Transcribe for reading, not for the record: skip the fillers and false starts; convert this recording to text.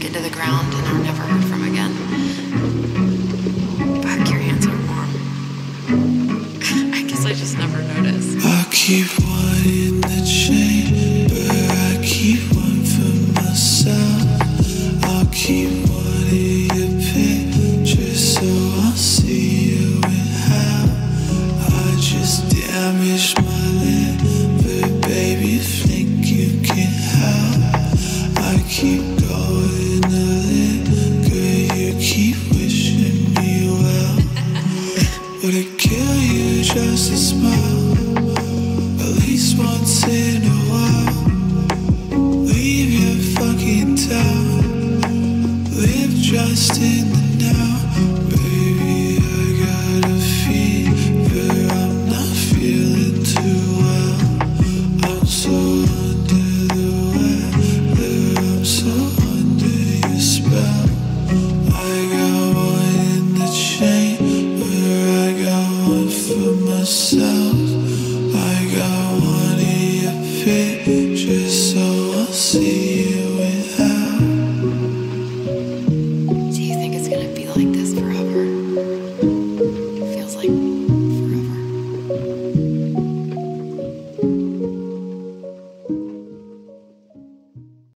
sunk into the ground and are never heard from again. Fuck, your hands are warm. I guess I just never noticed. I keep wanting the chain, but I keep one for myself. I'll keep wanting your picture so I'll see you in hell. I just damaged my liver, baby, think you can help. I keep going a liquor, you keep wishing me well. Would it kill you just to smile? At least once in a while. Leave your fucking town. Live just in the now. Baby, I got a fever. I'm not feeling too well. I'm so under the weather. I'm so under your spell. I got one in the chamber. I got one for myself. I got one in your picture, so I'll see you in hell. Do you think it's gonna be like this